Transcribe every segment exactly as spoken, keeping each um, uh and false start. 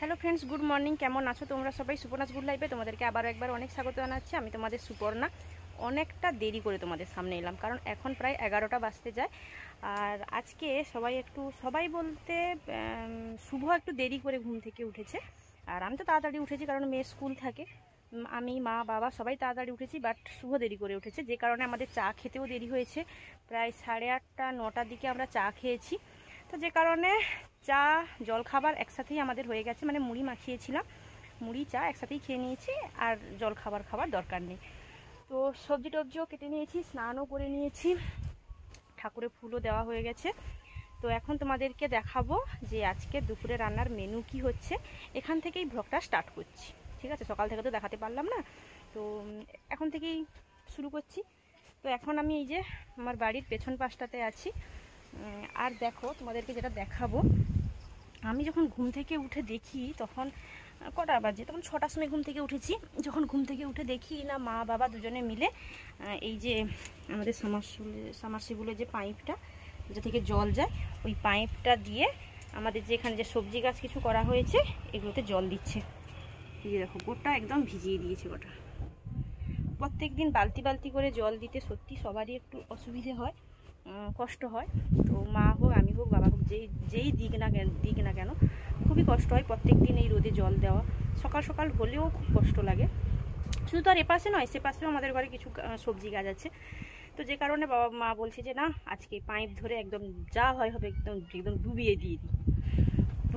Hello friends, good morning. কেমন আছো তোমরা সবাই? সুপর্ণাস গুড লাইফে তোমাদেরকে আবারও একবার অনেক স্বাগত জানাচ্ছি। আমি তোমাদের সুপর্ণা। অনেকটা দেরি করে তোমাদের সামনে এলাম, কারণ এখন প্রায় এগারোটা বাজতে যায়। আর আজকে সবাই একটু সবাই বলতে শুভ একটু দেরি করে ঘুম থেকে উঠেছে, আর আমি তো তাড়াতাড়ি উঠেছি কারণ মেয়ে স্কুল থাকে। আমি, মা, বাবা সবাই তাড়াতাড়ি উঠেছি, বাট শুভ দেরি করে উঠেছে, যে কারণে আমাদের চা খেতেও দেরি হয়েছে। প্রায় সাড়ে আটটা নটার দিকে আমরা চা খেয়েছি, তো যে কারণে চা জলখাবার একসাথেই আমাদের হয়ে গেছে। মানে মুড়ি মাখিয়েছিলাম, মুড়ি চা একসাথেই খেয়ে নিয়েছি, আর জলখাবার খাবার দরকার নেই। তো সবজি টবজিও কেটে নিয়েছি, স্নানও করে নিয়েছি, ঠাকুরের ফুলও দেওয়া হয়ে গেছে। তো এখন তোমাদেরকে দেখাবো যে আজকে দুপুরে রান্নার মেনু কি হচ্ছে। এখান থেকেই ব্লগটা স্টার্ট করছি, ঠিক আছে? সকাল থেকে তো দেখাতে পারলাম না, তো এখন থেকেই শুরু করছি। তো এখন আমি এই যে আমার বাড়ির পেছন পাশটাতে আছি। আর দেখো তোমাদেরকে যেটা দেখাবো, আমি যখন ঘুম থেকে উঠে দেখি তখন কটা বাজে, তখন ছটার সময় ঘুম থেকে উঠেছি। যখন ঘুম থেকে উঠে দেখি না, মা বাবা দুজনে মিলে এই যে আমাদের সামারসিবল সামারসিবলের যে পাইপটা, যেটা থেকে জল যায়, ওই পাইপটা দিয়ে আমাদের যে এখানে যে সবজি গাছ কিছু করা হয়েছে এগুলোতে জল দিচ্ছে। এই যে দেখো, গোটা একদম ভিজিয়ে দিয়েছে গোটা। প্রত্যেক দিন বালতি বালতি করে জল দিতে সত্যি সবারই একটু অসুবিধে হয়, কষ্ট হয়। তো মা হোক, আমি হোক, বাবা হোক, যেই যেই দিক না কেন দিক না কেন খুবই কষ্ট হয় প্রত্যেক দিন এই রোদে জল দেওয়া। সকাল সকাল হলেও খুব কষ্ট লাগে। শুধু তো আর এপাশে নয়, সে পাশেও আমাদের ঘরে কিছু সবজি গাছ আছে। তো যে কারণে বাবা মা বলছে যে না, আজকে পাইপ ধরে একদম যা হয় হবে একদম একদম ডুবিয়ে দিয়ে দিই। তো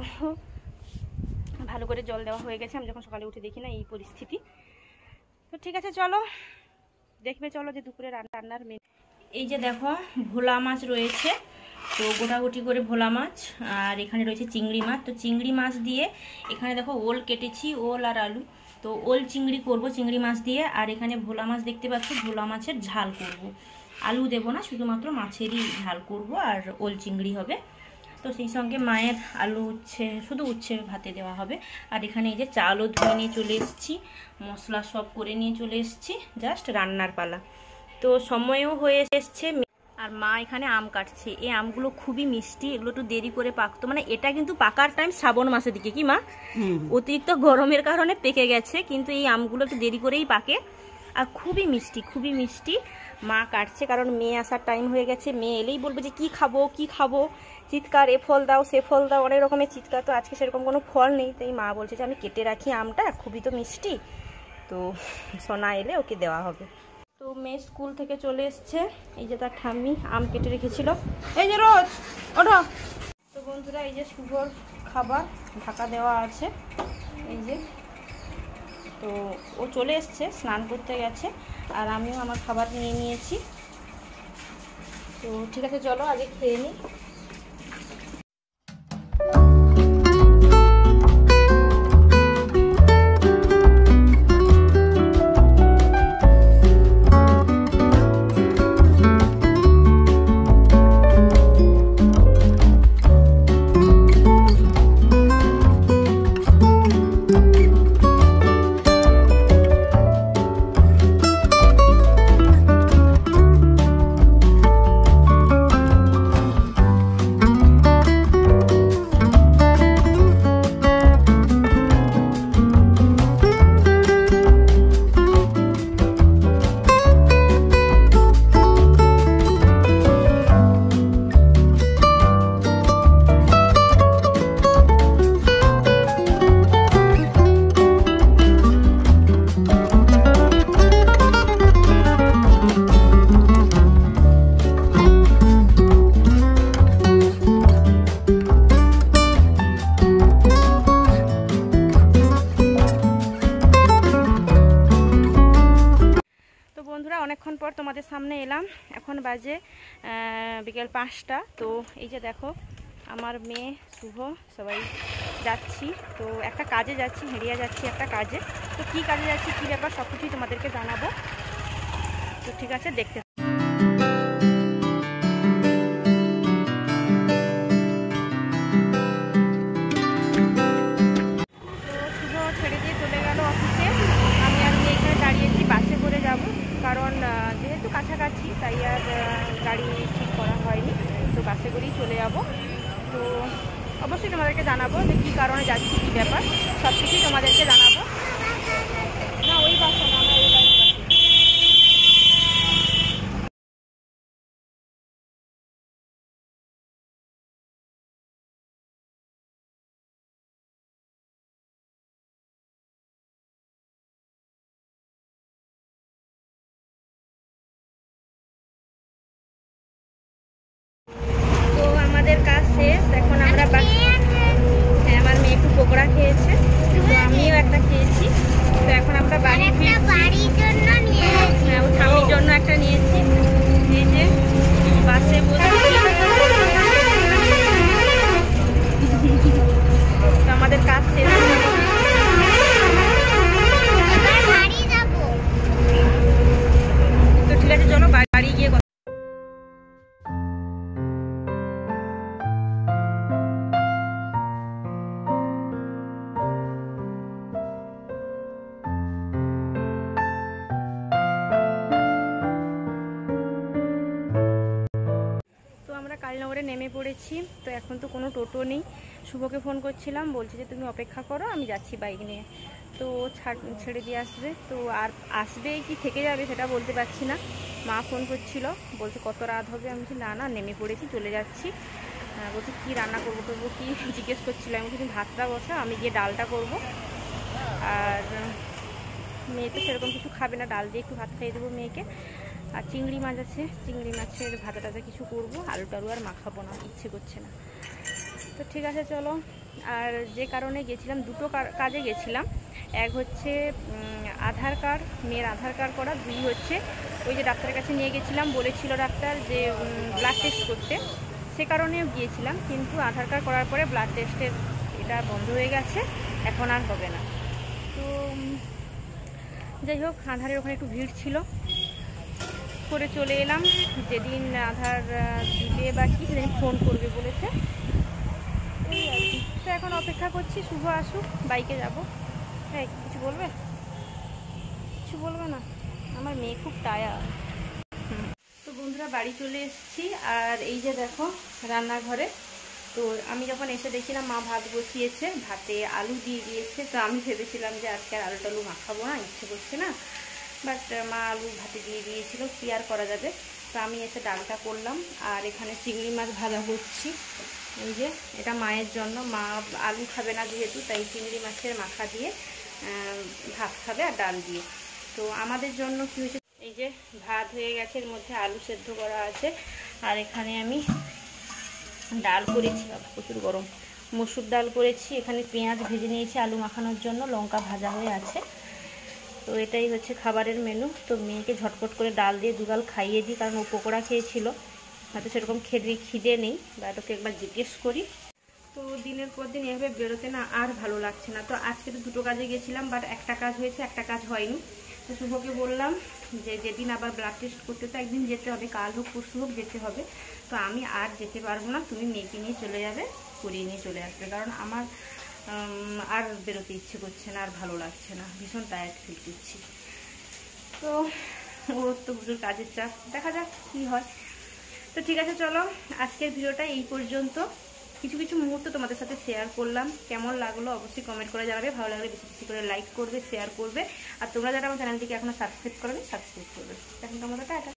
ভালো করে জল দেওয়া হয়ে গেছে। আমি যখন সকালে উঠে দেখি না এই পরিস্থিতি। তো ঠিক আছে, চলো দেখবে, চলো যে দুপুরে রান্নার মেনু। এই যে দেখো, ভোলা মাছ রয়েছে, তো গোটাগুটি করে ভোলা মাছ, আর এখানে রয়েছে চিংড়ি মাছ। তো চিংড়ি মাছ দিয়ে এখানে দেখো ওল কেটেছি, ওল আর আলু। তো ওল চিংড়ি করব চিংড়ি মাছ দিয়ে, আর এখানে ভোলা মাছ দেখতে পাচ্ছ, ভোলা মাছের ঝাল করব। আলু দেবো না, শুধুমাত্র মাছেরই ঝাল করব, আর ওল চিংড়ি হবে। তো সেই সঙ্গে মায়ের আলু উচ্ছে, শুধু উচ্ছে ভাতে দেওয়া হবে। আর এখানে এই যে চালও ধুয়ে নিয়ে চলে এসেছি, মশলা সব করে নিয়ে চলে এসেছি, জাস্ট রান্নার পালা। তো সময়ও হয়ে এসছে, আর মা এখানে আম কাটছে। এই আমগুলো খুবই মিষ্টি, এগুলো একটু দেরি করে পাকতো। মানে এটা কিন্তু পাকার টাইম শ্রাবণ মাসের দিকে, কি মা? অতিরিক্ত গরমের কারণে পেকে গেছে, কিন্তু এই আমগুলো একটু দেরি করেই পাকে, আর খুবই মিষ্টি, খুবই মিষ্টি। মা কাটছে কারণ মেয়ে আসার টাইম হয়ে গেছে। মেয়ে এলেই বলবে যে কি খাবো কি খাবো, চিৎকার, এ ফল দাও সে ফল দাও, অনেক রকমের চিৎকার। তো আজকে সেরকম কোনো ফল নেই, তাই মা বলছে যে আমি কেটে রাখি আমটা, খুবই তো মিষ্টি, তো সোনা এলে ওকে দেওয়া হবে। তো মেয়ে স্কুল থেকে চলে এসছে, এই যে তার ঠাম্মি আম কেটে রেখেছিল। এই যে রোজ ওঠো। তো বন্ধুরা, এই যে শুভর খাবার ঢাকা দেওয়া আছে, এই যে। তো ও চলে এসছে, স্নান করতে গেছে, আর আমিও আমার খাবার নিয়ে নিয়েছি। তো ঠিক আছে, চলো আগে খেয়ে নিই। অনেকক্ষণ পর তোমাদের সামনে এলাম, এখন বাজে বিকেল পাঁচটা। তো এই যে দেখো, আমার মেয়ে শুভ সবাই যাচ্ছি, তো একটা কাজে যাচ্ছি, হেরিয়া যাচ্ছি একটা কাজে। তো কী কাজে যাচ্ছি, কী ব্যাপার, সব কিছুই তোমাদেরকে জানাবো। তো ঠিক আছে, দেখতে। কারণ যেহেতু কাছাকাছি, তাই আর গাড়ি ঠিক করা হয়নি, তো বাসে করেই চলে যাব। তো অবশ্যই তোমাদেরকে জানাবো যে কী কারণে যাচ্ছি, কী ব্যাপার, সব কিছুই তোমাদেরকে জানাবো। না ওই বাসা না, আমরা ওই বাড়ির পাশে। তো আমাদের কাজ শেষ, এখন আমরা হ্যাঁ আমার মেয়ে একটু পকোড়া খেয়েছে, তো আমিও একটা খেয়েছি। তো এখন আমরা বাড়ি হ্যাঁ ও স্বামীর জন্য একটা নিয়েছি। এই যে বাসে বসে তো আমাদের কাজ শেষ। তো ঠিক আছে, চলো বাড়ি গিয়ে কালীনগরে নেমে পড়েছি। তো এখন তো কোনো টোটো নেই, শুভকে ফোন করছিলাম, বলছে যে তুমি অপেক্ষা করো, আমি যাচ্ছি বাইক নিয়ে। তো ছেড়ে দিয়ে আসবে, তো আর আসবে কি থেকে যাবে সেটা বলতে পারছি না। মা ফোন করছিল, বলছে কত রাত হবে, আমি বলছি না না নেমে পড়েছি, চলে যাচ্ছি। বলছি কী রান্না করবো করবো কি জিজ্ঞেস করছিল, আমি বলছি ভাতটা বসা, আমি গিয়ে ডালটা করব। আর মেয়ে তো সেরকম কিছু খাবে না, ডাল দিয়ে একটু ভাত খাইয়ে দেবো মেয়েকে। আর চিংড়ি মাছ আছে, চিংড়ি মাছের ভাজা টাজা কিছু করবো, আলু টালু আর মাখাবো না, ইচ্ছে করছে না। তো ঠিক আছে চলো। আর যে কারণে গেছিলাম, দুটো কাজে গেছিলাম। এক হচ্ছে আধার কার্ড, মেয়ের আধার কার্ড করা, দুই হচ্ছে ওই যে ডাক্তারের কাছে নিয়ে গেছিলাম, বলেছিল ডাক্তার যে ব্লাড টেস্ট করতে, সে কারণেও গিয়েছিলাম। কিন্তু আধার কার্ড করার পরে ব্লাড টেস্টের এটা বন্ধ হয়ে গেছে, এখন আর হবে না। তো যাই হোক, আধারের ওখানে একটু ভিড় ছিল, করে চলে এলাম। যেদিন আধার দিবে বা কি সেদিন ফোন করবে বলেছে, এই আর কি। তো এখন অপেক্ষা করছি শুভ আসুক, বাইকে যাব। হ্যাঁ কিছু বলবে? কিছু বলবে না? আমার মেয়ে খুব টায়ার্ড। তো বন্ধুরা বাড়ি চলে এসেছি, আর এই যে দেখো রান্নাঘরে। তো আমি যখন এসে দেখছিলাম মা ভাত বসিয়েছে, ভাতে আলু দিয়ে দিয়েছে। তো আমি ভেবেছিলাম যে আজকে আর আলু টালু মাখাবো না, ইচ্ছে করছে না, বাট মা আলু ভাতে দিয়ে দিয়েছিল, কি আর করা যাবে। তো আমি এসে ডালটা করলাম, আর এখানে চিংড়ি মাছ ভাজা করছি। এই যে এটা মায়ের জন্য, মা আলু খাবে না যেহেতু, তাই চিংড়ি মাছের মাখা দিয়ে ভাত খাবে আর ডাল দিয়ে। তো আমাদের জন্য কী হয়েছে, এই যে ভাত হয়ে গেছে, এর মধ্যে আলু সেদ্ধ করা আছে। আর এখানে আমি ডাল করেছি, প্রচুর গরম, মসুর ডাল করেছি। এখানে পেঁয়াজ ভেজে নিয়েছি আলু মাখানোর জন্য, লঙ্কা ভাজা হয়ে আছে। তো এটাই হচ্ছে খাবারের মেনু। তো মেয়েকে ঝটপট করে ডাল দিয়ে দুগাল খাইয়ে দিই, কারণ ও পকোড়া খেয়েছিল, হয়তো সেরকম খেতে খিদে নেই, বা ওকে একবার জিজ্ঞেস করি। তো দিনের পর দিন এভাবে বেরোতে না আর ভালো লাগছে না। তো আজকে তো দুটো কাজে গেছিলাম, বাট একটা কাজ হয়েছে, একটা কাজ হয়নি। তো শুভকে বললাম যে যেদিন আবার ব্লাড টেস্ট করতে তো একদিন যেতে হবে, কাল হোক পরশু হোক যেতে হবে। তো আমি আর যেতে পারবো না, তুমি মেয়েকে নিয়ে চলে যাবে, করিয়ে নিয়ে চলে আসবে, কারণ আমার আর বেরোতে ইচ্ছে করছে না, আর ভালো লাগছে না, ভীষণ টায়ার্ড ফিল করছি। তো ওর তো প্রচুর কাজের চাপ, দেখা যাক কী হয়। তো ঠিক আছে চলো, আজকের ভিডিওটা এই পর্যন্ত। কিছু কিছু মুহূর্ত তোমাদের সাথে শেয়ার করলাম, কেমন লাগলো অবশ্যই কমেন্ট করে জানাবে। ভালো লাগলে বেশি বেশি করে লাইক করবে, শেয়ার করবে। আর তোমরা যারা আমার চ্যানেলটিকে এখনো সাবস্ক্রাইব করোনি, সাবস্ক্রাইব করবে। এখন তোমাদের টাটা।